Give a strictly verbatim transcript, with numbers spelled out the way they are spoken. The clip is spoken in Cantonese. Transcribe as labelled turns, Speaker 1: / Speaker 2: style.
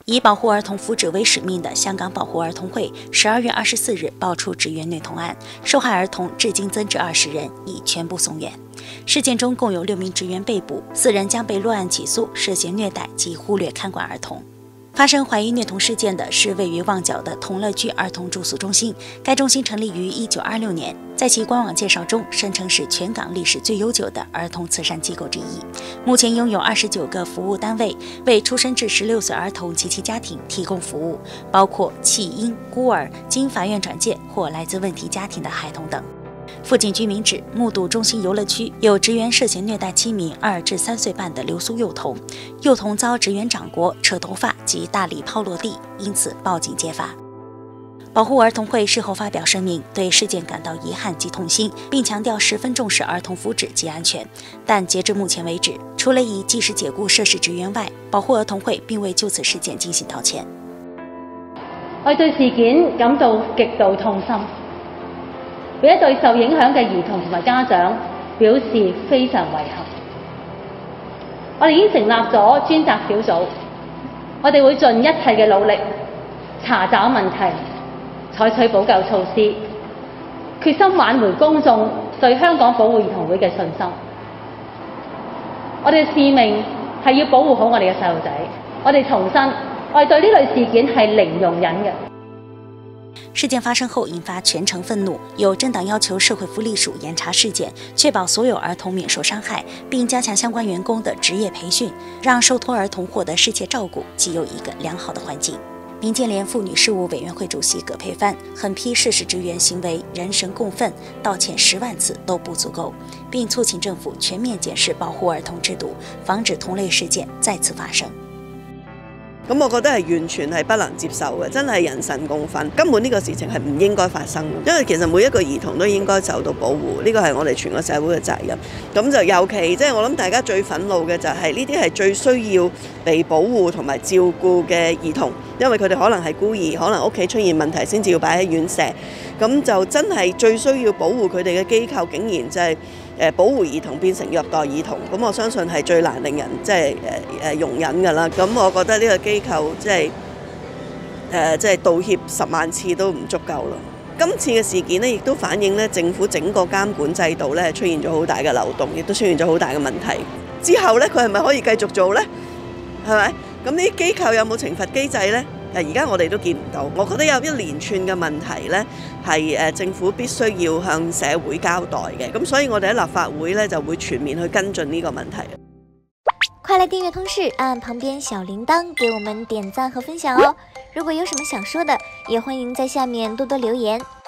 Speaker 1: 以保护儿童福祉为使命的香港保护儿童会十二月二十四日爆出职员虐童案，受害儿童至今增至二十人，已全部送院。事件中共有六名职员被捕，四人将被落案起诉，涉嫌虐待及忽略看管儿童。发生怀疑虐童事件的是位于旺角的同乐居儿童住宿中心，该中心成立于一九二六年，在其官网介绍中声称是全港历史最悠久的儿童慈善机构之一，目前拥有二十九个服务单位，为出生至十六岁儿童及其家庭提供服务，包括弃婴、孤儿、经法院转介或来自问题家庭的孩童等。附近居民指，目睹中心游乐区有职员涉嫌虐待七名二至三岁半的留苏幼童，幼童遭职员掌掴、扯头发及大力抛落地，因此报警揭发。保护儿童会事后发表声明，对事件感到遗憾及痛心，并强调十分重视儿童福祉及安全。但截至目前为止，除了以即时解雇涉事职員外，保護兒童會並未就此事件進行道歉。
Speaker 2: 我對事件感到極度痛心，並對受影響嘅兒童同埋家長表示非常遺憾。我哋已經成立咗專責小組，我哋會盡一切嘅努力查找問題，採取補救措施，決心挽回公眾對香港保護兒童會嘅信心。我哋嘅使命係要保護好我哋嘅細路仔。我哋重申，我哋對呢類事件係零容忍嘅。
Speaker 1: 事件发生后引发全城愤怒，有政党要求社会福利署严查事件，确保所有儿童免受伤害，并加强相关员工的职业培训，让受托儿童获得适切照顾及有一个良好的环境。民建联妇女事务委员会主席葛佩帆狠批涉事职员行为人神共愤，道歉十万次都不足够，并促请政府全面检视保护儿童制度，防止同類事件再次發生。
Speaker 3: 咁我覺得係完全係不能接受嘅，真係人神共憤，根本呢個事情係唔應該發生嘅，因為其實每一個兒童都應該受到保護，呢個係我哋全個社會嘅責任。咁就尤其即係我諗大家最憤怒嘅就係呢啲係最需要被保護同埋照顧嘅兒童，因為佢哋可能係孤兒，可能屋企出現問題先至要擺喺院舍，咁就真係最需要保護佢哋嘅機構，竟然就係、是。誒保護兒童變成虐待兒童，咁我相信係最難令人即係誒誒容忍㗎啦。咁我覺得呢個機構即係誒即係道歉十萬次都唔足夠啦。今次嘅事件呢，亦都反映咧政府整個監管制度咧出現咗好大嘅漏洞，亦都出現咗好大嘅問題。之後咧，佢係咪可以繼續做咧？係咪？咁呢啲機構有冇懲罰機制咧？而家我哋都見唔到，我覺得有一連串嘅問題呢，係誒政府必須要向社會交代嘅，咁所以我哋喺立法會呢，就會全面去跟進呢個問題。
Speaker 4: 快來訂閱通識，按旁邊小鈴鐺給我們點讚和分享哦！如果有什麼想說的，也歡迎在下面多多留言。